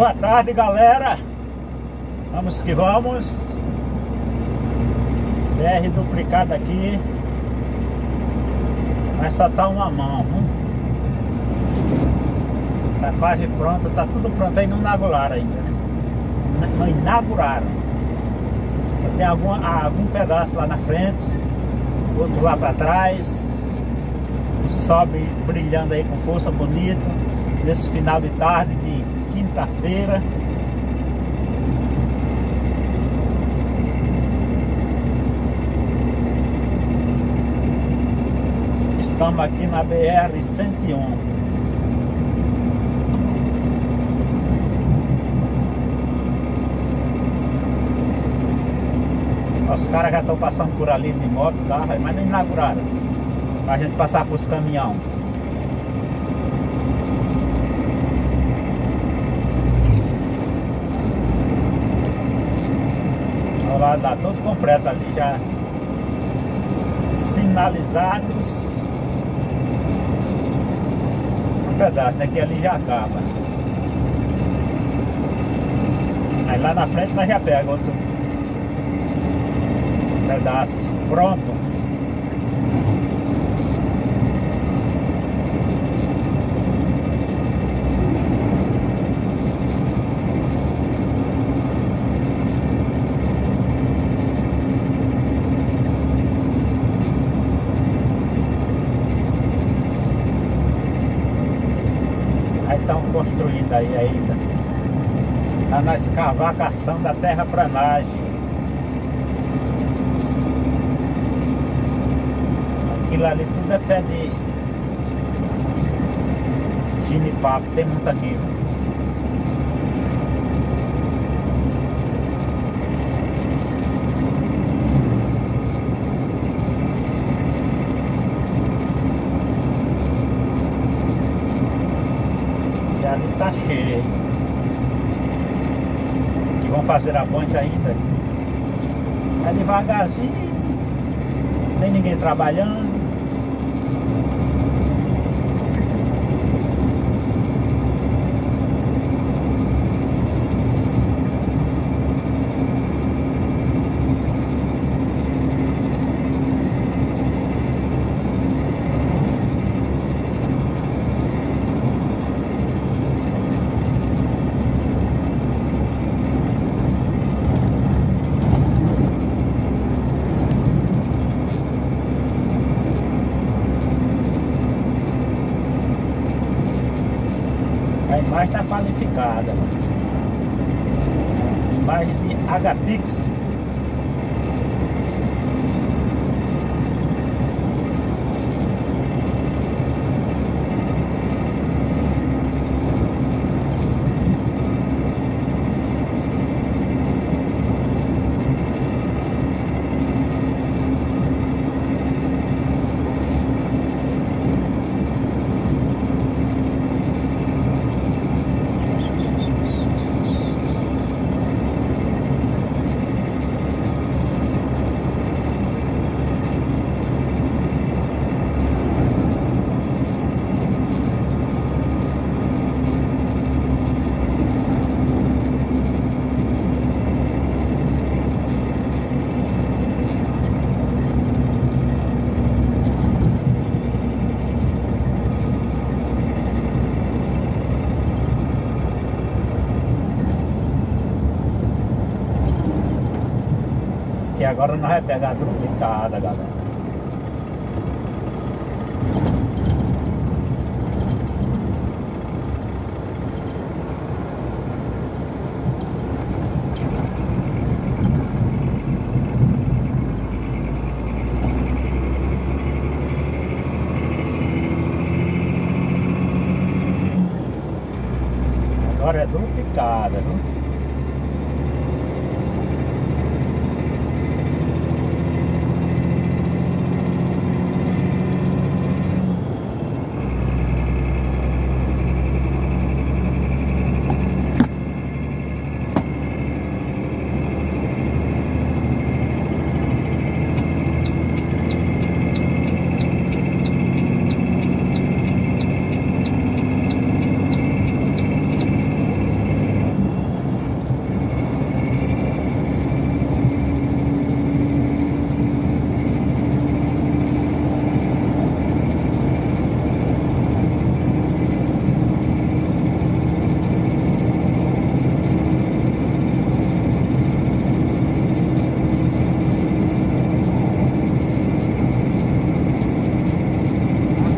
Boa tarde, galera. Vamos que vamos. BR duplicada aqui. Mas só tá uma mão. Tá quase pronto, tá tudo pronto aí, não inauguraram ainda, né? Não inauguraram. Só tem algum pedaço lá na frente, outro lá pra trás. O sol brilhando aí com força, bonito. Nesse final de tarde de quinta-feira. Estamos aqui na BR-101. Os caras já estão passando por ali de moto, carro, mas não inauguraram. Pra gente passar com os caminhões. Olha lá, todo completo ali já. Sinalizados. Um pedaço, daqui ali já acaba. Aí lá na frente nós já pega outro pedaço pronto. Aí estão construindo aí ainda. Tá na escavacação da terraplanagem. Aquilo ali tudo é pé de ginipapo, tem muito aqui, viu? E ali tá cheio. Que vão fazer a ponte ainda. É devagarzinho, nem ninguém trabalhando. A imagem está qualificada. Imagem de Agapix. Que agora nós vamos pegar a duplicada, galera. Agora é duplicada, viu?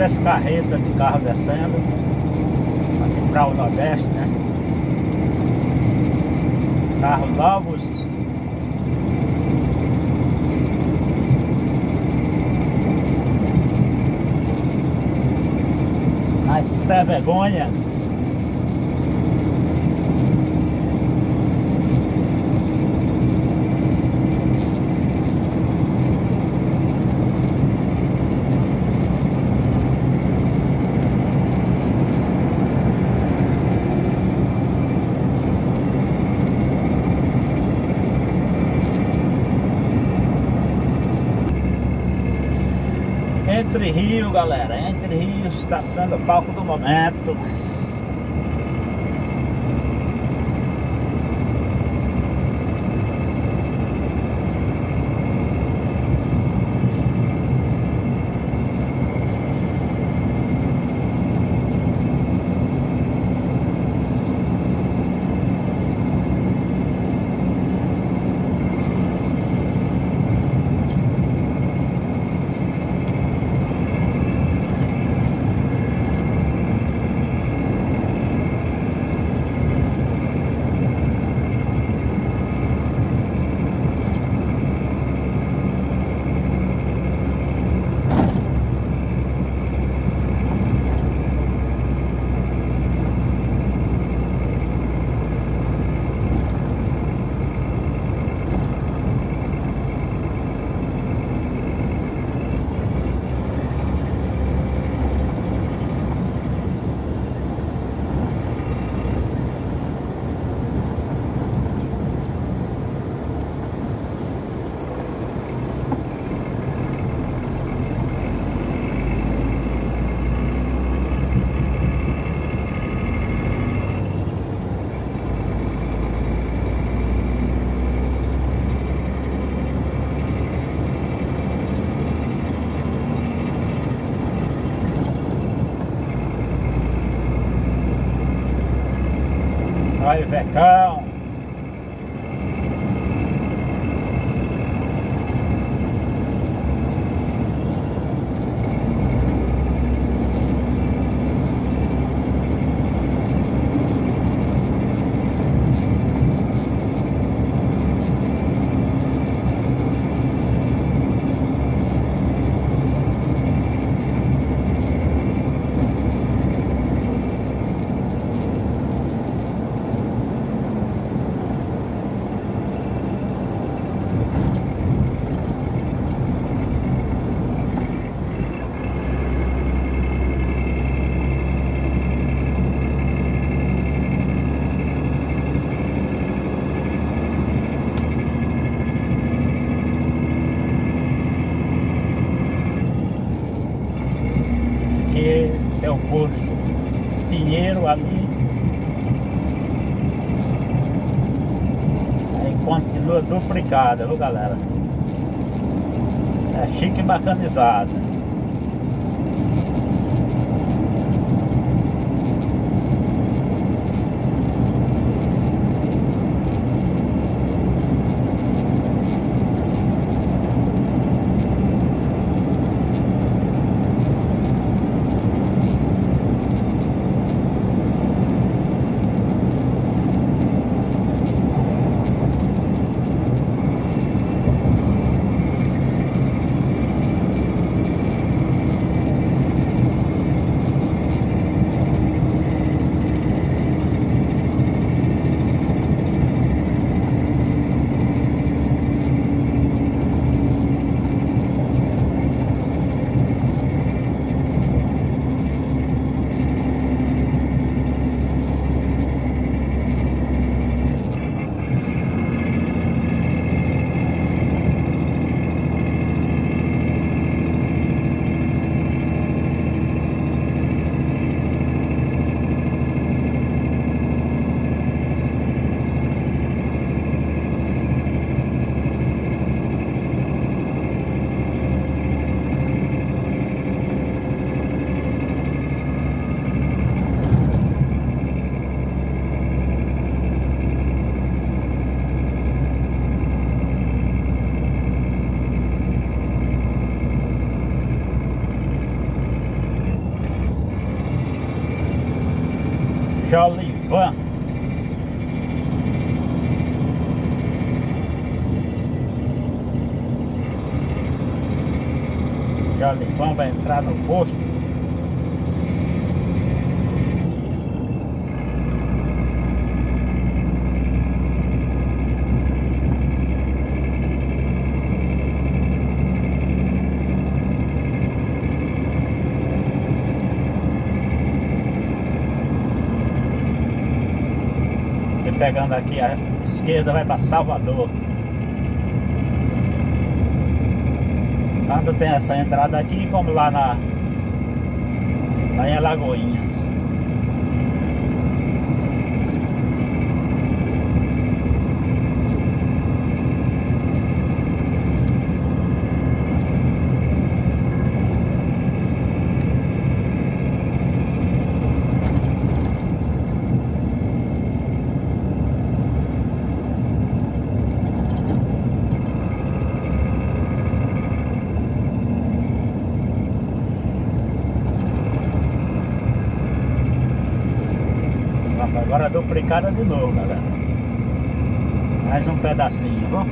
muitas carretas de carro descendo aqui para o Nordeste, né? Carros novos. As Cevergonhas. Entre Rio, galera, Entre Rios está sendo o palco do momento. Olha o Vecão. Tem o posto Pinheiro ali. Aí continua duplicada, viu, galera? É chique e bacanizada. Jolivan. Jolivan vai entrar no posto. Você pegando aqui a esquerda vai para Salvador. Tanto tem essa entrada aqui como lá em Alagoinhas. Agora duplicada de novo, galera. Mais um pedacinho, vamos?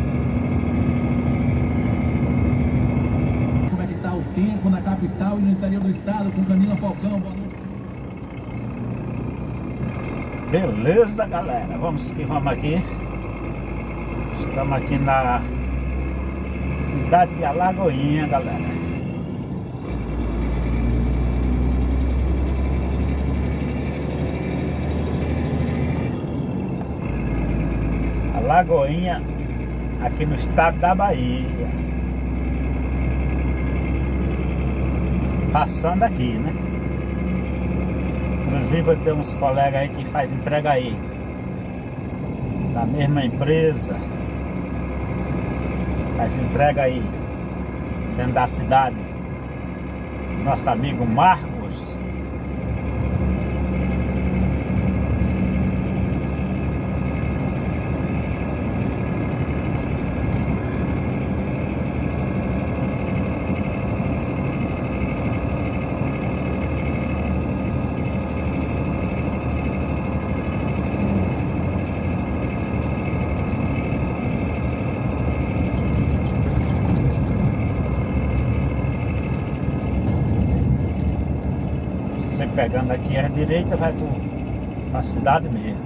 Como é que está o tempo na capital e no interior do estado com Camila Falcão? Boa noite. Beleza, galera. Vamos que vamos aqui. Estamos aqui na cidade de Alagoinha, galera. Alagoinha, aqui no estado da Bahia. Passando aqui, né? Inclusive eu tenho uns colegas aí que faz entrega aí da mesma empresa. Faz entrega aí dentro da cidade. Nosso amigo Marcos. Você pegando aqui à direita vai para a cidade mesmo.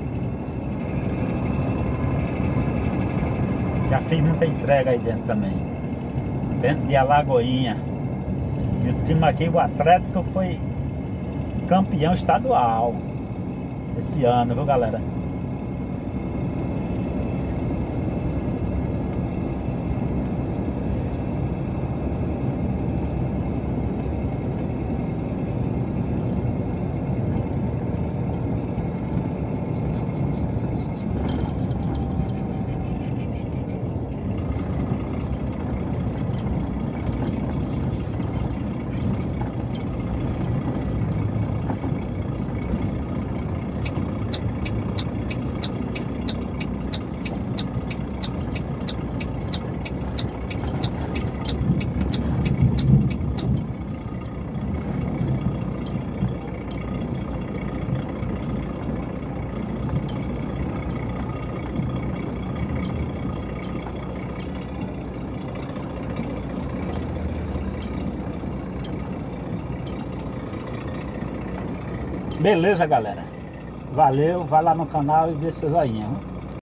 Já fiz muita entrega aí dentro também. Dentro de Alagoinha. E o time aqui, o Atlético, foi campeão estadual esse ano, viu, galera? Beleza, galera. Valeu, vai lá no canal e dê seu joinha.